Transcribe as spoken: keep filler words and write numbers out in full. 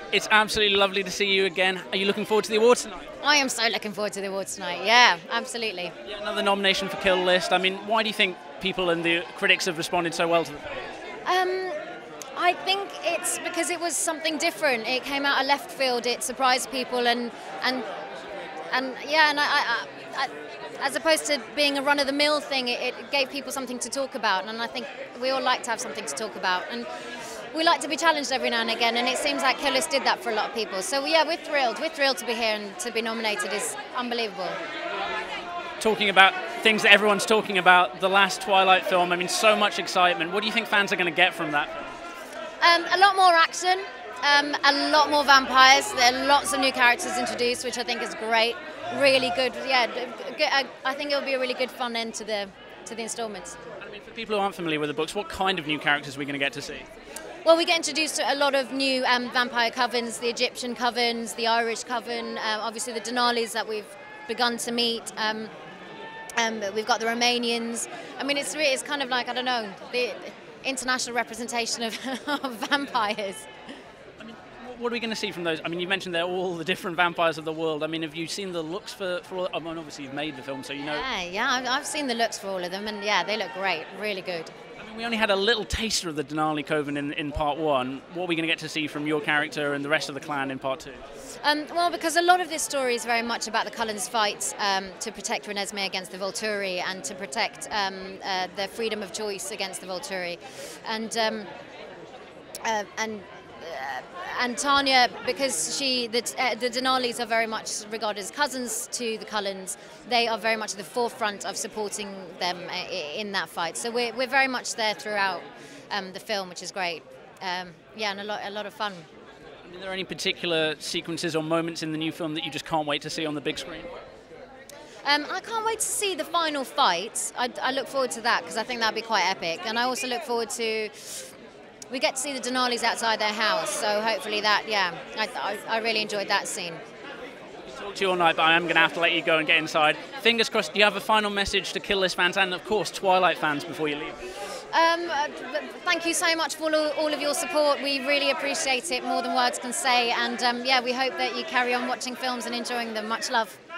it's absolutely lovely to see you again. Are you looking forward to the awards tonight? I am so looking forward to the awards tonight, yeah, absolutely. Yeah, another nomination for Kill List. I mean, why do you think people and the critics have responded so well to the film? Um, I think it's because it was something different. It came out of left field, it surprised people, and and and yeah, and I, I, I as opposed to being a run-of-the-mill thing, it, it gave people something to talk about, and I think we all like to have something to talk about, and we like to be challenged every now and again, and it seems like Kill List did that for a lot of people. So yeah, we're thrilled. We're thrilled to be here, and to be nominated is unbelievable. Talking about things that everyone's talking about, the last Twilight film, I mean, so much excitement. What do you think fans are going to get from that? Um, a lot more action, um, a lot more vampires. There are lots of new characters introduced, which I think is great. Really good. Yeah, I, I think it'll be a really good fun end to the to the instalments. I mean, for people who aren't familiar with the books, what kind of new characters are we going to get to see? Well, we get introduced to a lot of new um, vampire covens, the Egyptian covens, the Irish coven, um, obviously the Denalis that we've begun to meet. Um, um, we've got the Romanians. I mean, it's it's kind of like, I don't know, the international representation of, of vampires. I mean, what are we going to see from those? I mean, you mentioned they're all the different vampires of the world. I mean, have you seen the looks for, for all? I mean, obviously you've made the film, so you know. Yeah, yeah, I've, I've seen the looks for all of them, and yeah, they look great, really good. I mean, we only had a little taster of the Denali Coven in, in part one. What are we going to get to see from your character and the rest of the clan in part two? Um, well, because a lot of this story is very much about the Cullens' fight um, to protect Renesmee against the Volturi, and to protect um, uh, their freedom of choice against the Volturi, and um, uh, and. Uh, and Tanya, because she, the, uh, the Denalis are very much regarded as cousins to the Cullens, they are very much at the forefront of supporting them in that fight. So we're, we're very much there throughout um, the film, which is great. Um, yeah, and a lot, a lot of fun. I mean, are there any particular sequences or moments in the new film that you just can't wait to see on the big screen? Um, I can't wait to see the final fight. I, I look forward to that because I think that'd be quite epic. And I also look forward to... We get to see the Denalis outside their house, so hopefully that, yeah, I, I, I really enjoyed that scene. I'll talk to you all night, but I am going to have to let you go and get inside. Fingers crossed, do you have a final message to Kill List fans and, of course, Twilight fans before you leave? Um, uh, thank you so much for all, all of your support. We really appreciate it, more than words can say. And, um, yeah, we hope that you carry on watching films and enjoying them. Much love.